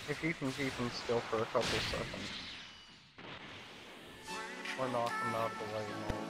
If you can keep him still for a couple seconds. Or knock him out of the way, you know.